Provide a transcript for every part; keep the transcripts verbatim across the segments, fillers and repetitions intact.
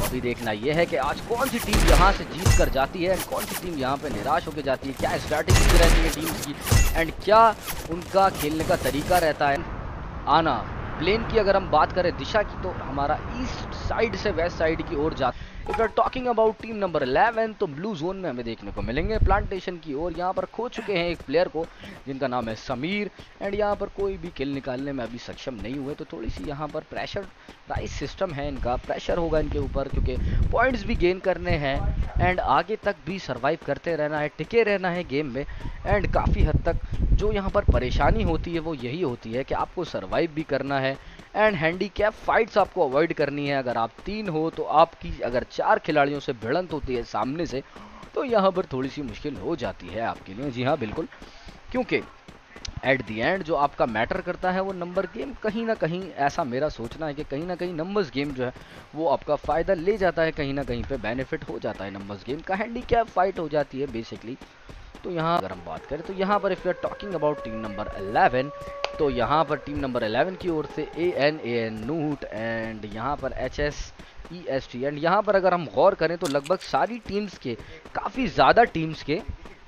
अभी देखना यह है कि आज कौन सी टीम यहाँ से जीत कर जाती है एंड कौन सी टीम यहाँ पे निराश होकर जाती है, क्या स्ट्रैटेजी रहती है टीम्स की एंड क्या उनका खेलने का तरीका रहता है। आना प्लेन की अगर हम बात करें दिशा की तो हमारा ईस्ट साइड से वेस्ट साइड की ओर जाता है। If are talking about team number eleven तो ब्लू जोन में हमें देखने को मिलेंगे प्लांटेशन की ओर। यहाँ पर खो चुके हैं एक प्लेयर को जिनका नाम है समीर एंड यहाँ पर कोई भी किल निकालने में अभी सक्षम नहीं हुए, तो थोड़ी सी यहाँ पर प्रेशर राइज सिस्टम है, इनका प्रेशर होगा इनके ऊपर क्योंकि पॉइंट्स भी गेन करने हैं एंड आगे तक भी सर्वाइव करते रहना है, टिके रहना है गेम में। एंड काफ़ी हद तक जो यहाँ पर परेशानी होती है वो यही होती है कि आपको सर्वाइव भी करना है एंड हैंडीकैप फाइट्स आपको अवॉइड करनी है। अगर आप तीन हो तो आपकी अगर चार खिलाड़ियों से भिड़ंत होती है सामने से तो यहाँ पर थोड़ी सी मुश्किल हो जाती है आपके लिए। जी हाँ बिल्कुल, क्योंकि एट दी एंड जो आपका मैटर करता है वो नंबर गेम कहीं ना कहीं, ऐसा मेरा सोचना है कि कहीं ना कहीं नंबर्स गेम जो है वो आपका फ़ायदा ले जाता है, कहीं ना कहीं पे बेनिफिट हो जाता है नंबर्स गेम का, हैंडीकैप फाइट हो जाती है बेसिकली। तो यहाँ अगर हम बात करें तो यहाँ पर if you are talking about team number eleven तो यहाँ पर टीम नंबर इलेवन की ओर से ए एन ए एन नूट एंड यहाँ पर H S E S T and यहाँ पर अगर हम गौर करें तो लगभग सारी टीम्स के, काफ़ी ज़्यादा टीम्स के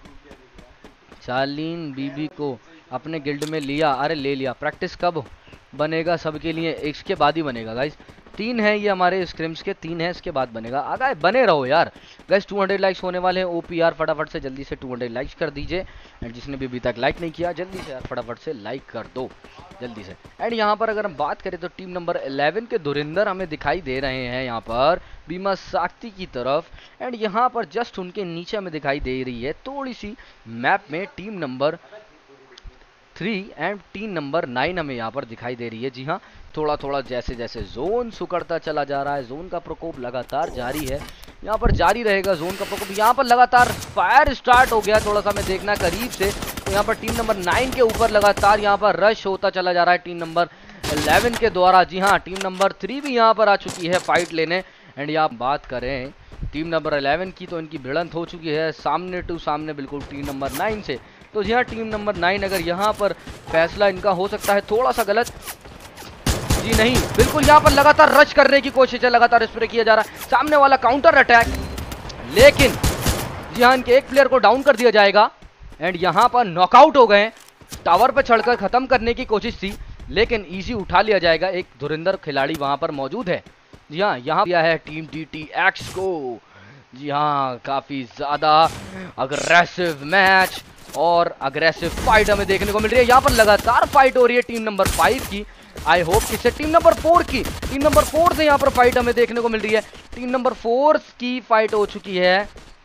चालीन बीबी को अपने गिल्ड में लिया। अरे ले लिया, प्रैक्टिस कब बनेगा सबके लिए, इसके बाद ही बनेगा गाइस। तीन है ये हमारे स्क्रिम्स के, तीन है इसके बाद बनेगा। आगे बने रहो यार गाइस, टू हंड्रेड लाइक्स होने वाले हैं ओपीआर, फटाफट से जल्दी से टू हंड्रेड लाइक्स कर दीजिए एंड जिसने भी अभी तक लाइक नहीं किया जल्दी से यार फटाफट से लाइक कर दो जल्दी से। एंड यहाँ पर अगर हम बात करें तो टीम नंबर इलेवन के धुरिंदर हमें दिखाई दे रहे हैं यहाँ पर बीमा साक्ति की तरफ एंड यहाँ पर जस्ट उनके नीचे हमें दिखाई दे रही है थोड़ी सी मैप में team number three and team number nine हमें यहाँ पर दिखाई दे रही है। जी हाँ, थोड़ा थोड़ा जैसे जैसे जोन सुकड़ता चला जा रहा है, जोन का प्रकोप लगातार जारी है, यहाँ पर जारी रहेगा जोन का प्रकोप। यहाँ पर लगातार फायर स्टार्ट हो गया, थोड़ा सा हमें देखना करीब से, तो यहाँ पर टीम नंबर नाइन के ऊपर लगातार यहाँ पर रश होता चला जा रहा है टीम नंबर इलेवन के द्वारा। जी हाँ, टीम नंबर थ्री भी यहाँ पर आ चुकी है फाइट लेने एंड यहाँ बात करें टीम नंबर इलेवन की तो इनकी भिड़ंत हो चुकी है सामने टू सामने बिल्कुल टीम नंबर नाइन से। तो जी हाँ, टीम नंबर नाइन अगर यहाँ पर फैसला इनका हो सकता है थोड़ा सा गलत, जी नहीं बिल्कुल यहाँ पर लगातार रश करने की कोशिश है, लगातार स्प्रे किया जा रहा है, सामने वाला काउंटर अटैक, लेकिन जी हाँ इनके एक प्लेयर को डाउन कर दिया जाएगा एंड यहाँ पर नॉकआउट हो गए। टावर पर चढ़कर खत्म करने की कोशिश थी लेकिन इजी उठा लिया जाएगा, एक धुरिंदर खिलाड़ी वहां पर मौजूद है। जी हाँ, यहाँ किया है टीम टी टी एक्स को। जी हाँ, काफी ज्यादा अग्रेसिव मैच और अग्रेसिव फाइट हमें देखने को मिल रही है। यहाँ पर लगातार फाइट हो रही है टीम नंबर फाइव की, आई होप किससे, टीम नंबर फोर की, टीम नंबर फोर से यहाँ पर फाइट हमें देखने को मिल रही है। टीम नंबर फोर की फाइट हो चुकी है,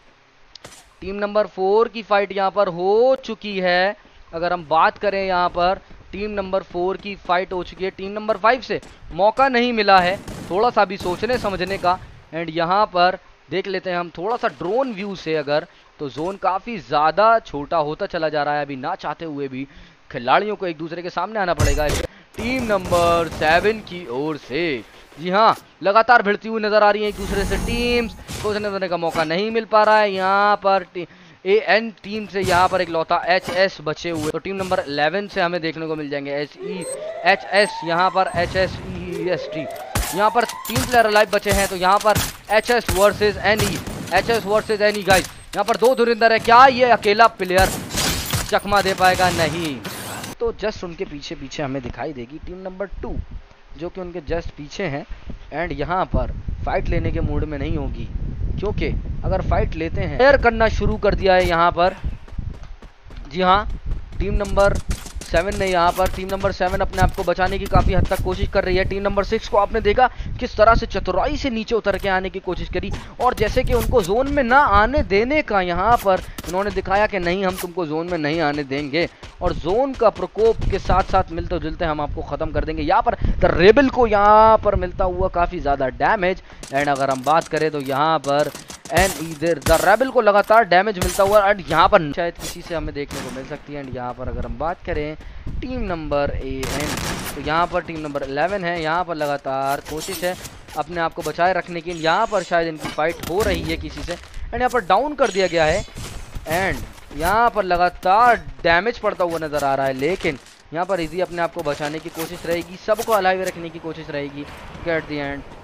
टीम नंबर फोर की फाइट यहाँ पर हो चुकी है। अगर हम बात करें यहाँ पर टीम नंबर फोर की फाइट हो चुकी है, टीम नंबर फाइव से मौका नहीं मिला है थोड़ा सा भी सोचने समझने का एंड यहाँ पर देख लेते हैं हम थोड़ा सा ड्रोन व्यू से अगर, तो जोन काफ़ी ज़्यादा छोटा होता चला जा रहा है, अभी ना चाहते हुए भी खिलाड़ियों को एक दूसरे के सामने आना पड़ेगा टीम नंबर सेवन की ओर से। जी हाँ, लगातार भिड़ती हुई नजर आ रही है एक दूसरे से टीम्स, सोचने समझने का मौका नहीं मिल पा रहा है। यहाँ पर ए एन टीम से यहाँ पर एक लौता एच एस बचे हुए, तो टीम नंबर इलेवन से हमें देखने को मिल जाएंगे एच ई एच एस, यहाँ पर H S E S T, यहाँ पर तीन प्लेयर लाइव बचे हैं, तो यहाँ पर H S versus N E, H S versus N E guys, यहाँ पर दो धुरिंदर है, क्या ये अकेला प्लेयर चकमा दे पाएगा? नहीं, तो जस्ट उनके पीछे पीछे हमें दिखाई देगी टीम नंबर टू जो कि उनके जस्ट पीछे हैं एंड यहाँ पर फाइट लेने के मूड में नहीं होगी, क्योंकि अगर फाइट लेते हैं एयर करना शुरू कर दिया है यहाँ पर। जी हाँ, टीम नंबर सेवन ने यहाँ पर, टीम नंबर सेवन अपने आप को बचाने की काफ़ी हद तक कोशिश कर रही है। टीम नंबर सिक्स को आपने देखा किस तरह से चतुराई से नीचे उतर के आने की कोशिश करी और जैसे कि उनको जोन में ना आने देने का यहाँ पर उन्होंने दिखाया कि नहीं हम तुमको जोन में नहीं आने देंगे और जोन का प्रकोप के साथ साथ मिलते जुलते हम आपको ख़त्म कर देंगे। यहाँ पर द रेबल को यहाँ पर मिलता हुआ काफ़ी ज़्यादा डैमेज एंड अगर हम बात करें तो यहाँ पर एंड इधर द रेबल को लगातार डैमेज मिलता हुआ एंड यहाँ पर शायद किसी से हमें देखने को मिल सकती है। एंड यहाँ पर अगर हम बात करें टीम नंबर ए एन, तो यहाँ पर टीम नंबर इलेवन है, यहाँ पर लगातार कोशिश है अपने आप को बचाए रखने की। यहाँ पर शायद इनकी फाइट हो रही है किसी से एंड यहाँ पर डाउन कर दिया गया है एंड यहाँ पर लगातार डैमेज पड़ता हुआ नज़र आ रहा है, लेकिन यहाँ पर इजी अपने आप को बचाने की कोशिश रहेगी, सबको अलाइव रखने की कोशिश रहेगी। एट द एंड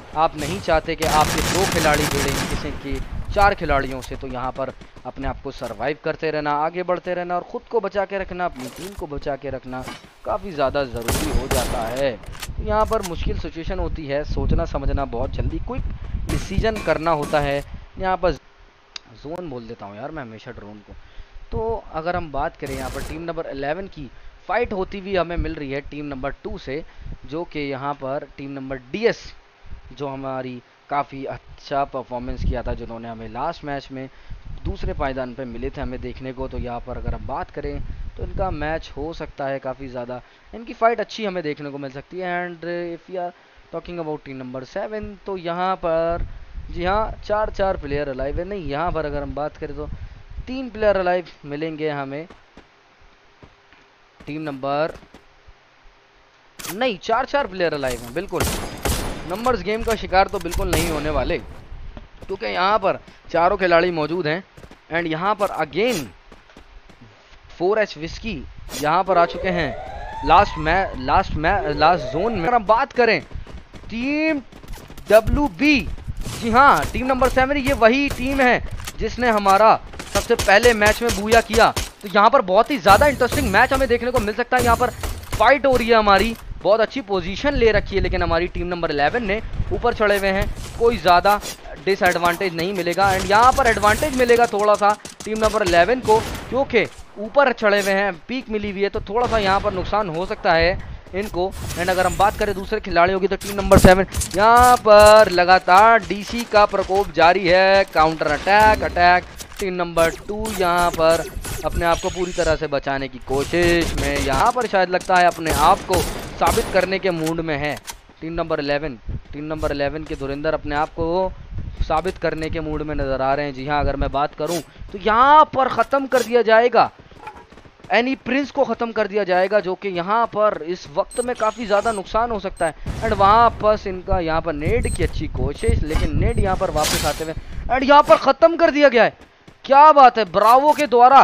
आप नहीं चाहते कि आपके दो खिलाड़ी जुड़े किसी की चार खिलाड़ियों से, तो यहाँ पर अपने आप को सर्वाइव करते रहना, आगे बढ़ते रहना और ख़ुद को बचा के रखना, अपनी टीम को बचा के रखना काफ़ी ज़्यादा ज़रूरी हो जाता है। तो यहाँ पर मुश्किल सिचुएशन होती है, सोचना समझना बहुत जल्दी क्विक डिसीजन करना होता है। यहाँ पर जोन बोल देता हूँ यार मैं हमेशा ड्रोन को। तो अगर हम बात करें यहाँ पर टीम नंबर इलेवन की फाइट होती हुई हमें मिल रही है टीम नंबर टू से, जो कि यहाँ पर टीम नंबर डीएस जो हमारी काफ़ी अच्छा परफॉर्मेंस किया था, जिन्होंने हमें लास्ट मैच में दूसरे पायदान पे मिले थे हमें देखने को। तो यहाँ पर अगर हम बात करें तो इनका मैच हो सकता है काफ़ी ज़्यादा, इनकी फ़ाइट अच्छी हमें देखने को मिल सकती है। And if you are talking about team number seven, तो यहाँ पर जी हाँ चार चार प्लेयर अलाइव है। नहीं, यहाँ पर अगर हम बात करें तो तीन प्लेयर अलाइव मिलेंगे हमें टीम नंबर, नहीं चार चार प्लेयर अलाइव हैं बिल्कुल। नंबर्स गेम का शिकार तो बिल्कुल नहीं होने वाले, क्योंकि यहाँ पर चारों खिलाड़ी मौजूद हैं। एंड यहाँ पर अगेन फोर एच विस्की यहाँ पर आ चुके हैं last match last match last zone में। अगर हम बात करें टीम डब्ल्यू बी, जी हाँ टीम नंबर सेवन ये वही टीम है जिसने हमारा सबसे पहले मैच में बूया किया। तो यहाँ पर बहुत ही ज़्यादा इंटरेस्टिंग मैच हमें देखने को मिल सकता है। यहाँ पर फाइट हो रही है हमारी, बहुत अच्छी पोजीशन ले रखी है, लेकिन हमारी टीम नंबर इलेवन ने ऊपर चढ़े हुए हैं, कोई ज़्यादा डिसएडवांटेज नहीं मिलेगा। एंड यहाँ पर एडवांटेज मिलेगा थोड़ा सा टीम नंबर इलेवन को, क्योंकि ऊपर चढ़े हुए हैं, पीक मिली हुई है, तो थोड़ा सा यहाँ पर नुकसान हो सकता है इनको। एंड अगर हम बात करें दूसरे खिलाड़ियों की तो टीम नंबर सेवन यहाँ पर लगातार डीसी का प्रकोप जारी है, counter attack attack team number two यहाँ पर अपने आप को पूरी तरह से बचाने की कोशिश में, यहाँ पर शायद लगता है अपने आप को साबित करने के मूड में है team number eleven. Team number eleven के धुरंधर अपने आप को साबित करने के मूड में नज़र आ रहे हैं। जी हाँ, अगर मैं बात करूं तो यहाँ पर ख़त्म कर दिया जाएगा, एनी प्रिंस को ख़त्म कर दिया जाएगा, जो कि यहाँ पर इस वक्त में काफ़ी ज़्यादा नुकसान हो सकता है। एंड वहाँ पर इनका यहाँ पर नेड की अच्छी कोशिश, लेकिन नेड यहाँ पर वापस आते हुए एंड यहाँ पर ख़त्म कर दिया गया है। क्या बात है, ब्रावो के द्वारा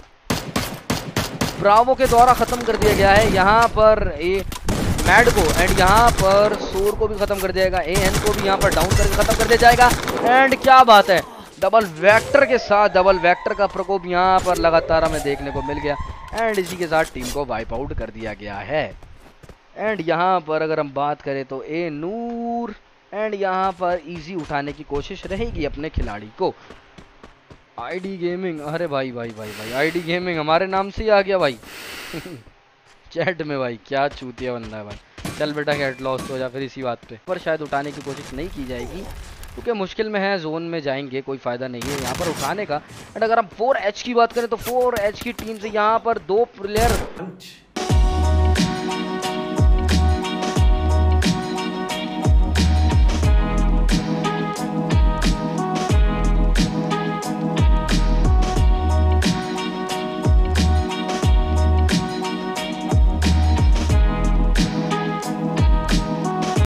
ब्रावो के द्वारा ख़त्म कर दिया गया है यहाँ पर ए मैड को। एंड यहाँ पर सोर को भी ख़त्म कर दिया जाएगा, ए एन को भी यहाँ पर डाउन करके ख़त्म कर दिया जाएगा। एंड क्या बात है, डबल वेक्टर के साथ डबल वेक्टर का प्रकोप यहाँ पर लगातार हमें देखने को मिल गया। एंड इसी के साथ टीम को वाइप आउट कर दिया गया है। एंड यहाँ पर अगर हम बात करें तो ए नूर एंड यहाँ पर इजी उठाने की कोशिश रहेगी अपने खिलाड़ी को। आईडी गेमिंग, अरे भाई भाई भाई भाई आईडी गेमिंग हमारे नाम से ही आ गया भाई चैट में भाई, क्या चूतिया बंदा है भाई। चल बेटा गेट लॉस्ट हो जा फिर इसी बात पे। पर शायद उठाने की कोशिश नहीं की जाएगी क्योंकि मुश्किल में है, जोन में जाएंगे, कोई फ़ायदा नहीं है यहाँ पर उठाने का। एंड अगर हम फोर एच की बात करें तो फोर एच की टीम से यहाँ पर दो प्लेयर